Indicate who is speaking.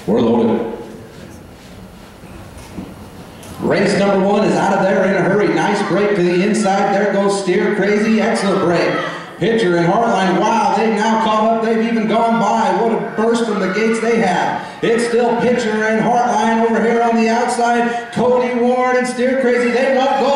Speaker 1: We're loaded. Race number 1 is out of there in a hurry. Nice break to the inside. There goes Steer Crazy. Excellent break. Pitcher and Heartline. Wow, they've now caught up. They've even gone by. What a burst from the gates they had. It's still Pitcher and Heartline over here on the outside. Cody Ward and Steer Crazy. They won't go.